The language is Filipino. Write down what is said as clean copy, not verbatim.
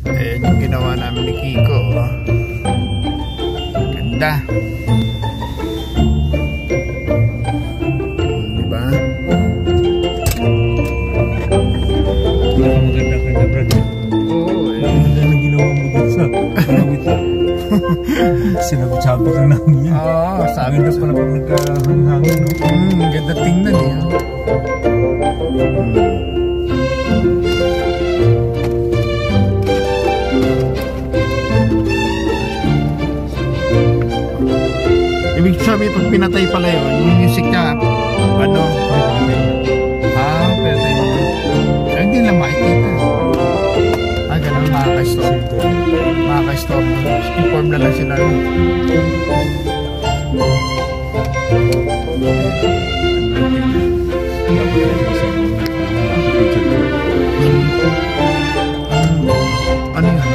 Ayan yung ginawa namin ni Kiko. Ganda. Diba? Maganda-ganda, Brad. Oo, Maganda na ginawa mo dun sa panawit. Sinabi-sabi lang namin yan. Oo, sabi Maganda pala pag nagkahangin, no? ganda tingnan eh. Ibig sabihin pag pinatay pala yun, yung music niya, ano? Pero hindi lang makikita. Ganun, makaka-store. Makaka-store. Inform na lang sila. Ano yan?